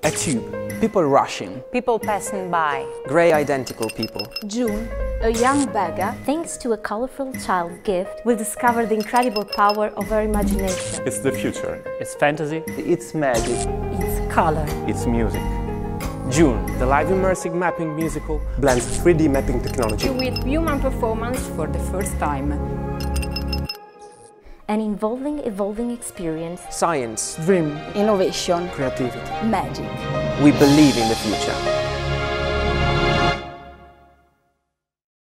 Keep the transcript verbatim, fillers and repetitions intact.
A tube. People rushing. People passing by. Grey identical people. June, a young beggar. Thanks to a colorful child gift, will discover the incredible power of our imagination. It's the future. It's fantasy. It's magic. It's color. It's music. June, the live immersive mapping musical, blends three D mapping technology with human performance for the first time. An involving, evolving experience. Science, dream, Innovation, creativity, magic. we believe in the future.